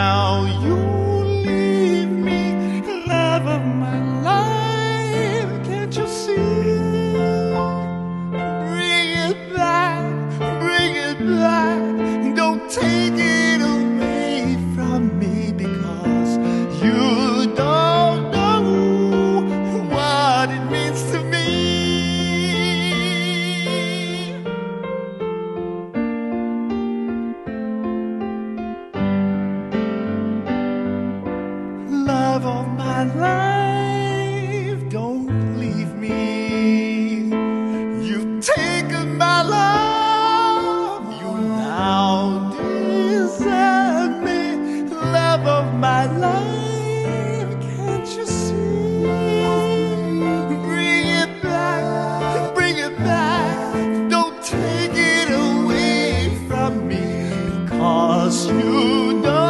now you leave me, love of my life. Can't you see? Bring it back, bring it back. Don't take it away from me, because you don't know what it means to me. Love of my life, don't leave me. You've taken my love, you now desert me. Love of my life, can't you see? Bring it back, bring it back. Don't take it away from me, because you don't